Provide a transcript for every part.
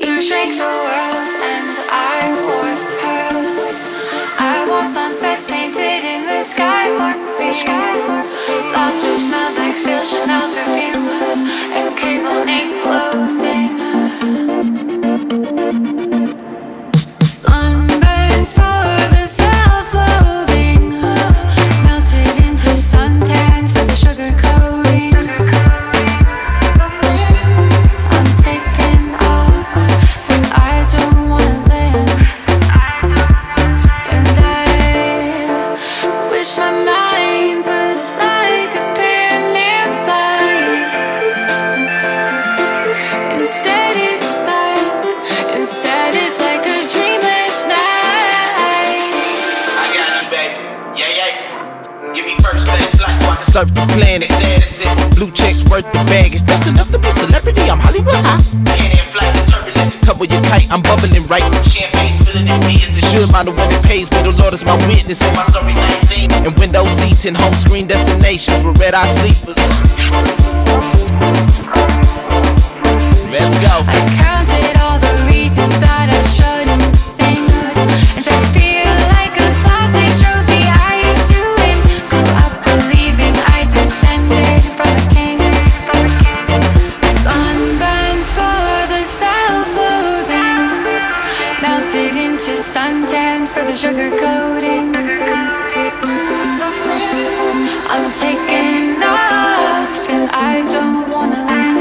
You shrink the world and I want pearls. I want sunsets painted in the sky for me. Laughter smelled like stale Chanel perfume and cable knit clothing. Sunburns for the self-loathing, melted into suntans with the sugar coating. I'm taking off and I don't wanna land. And I wish my mind was like a PanAm flight. Instead it's like a dreamless night. I got you, baby. Yeah, yeah. Give me first class flights so I can surf the planet. Blue checks worth the baggage. That's enough to be celebrity. I'm Hollywood high. PanAm flight is turbulence. Tumble your kite, I'm bubbling right. Champagne spilling in beers. It should mind the one that pays, but the Lord is my witness. So my story 19. And window seats and home screen destinations with red eye sleepers. Let's go. I counted all the reasons that I shouldn't sing, and I feel like a plastic trophy I used to win. Grew up believing I descended from a king. Sunburns for the self-loathing, melted into suntans for the sugar coating. I'm taking off and I don't wanna land.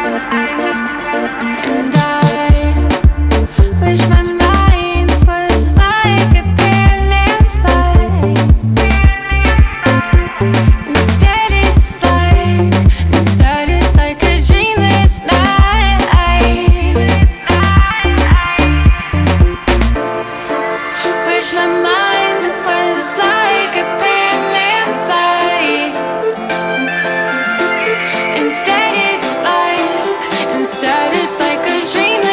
And I wish my mind was like a PanAm flight. Instead it's like a dreamless night. Wish my mind was like a PanAm flight. Instead it's like a dream.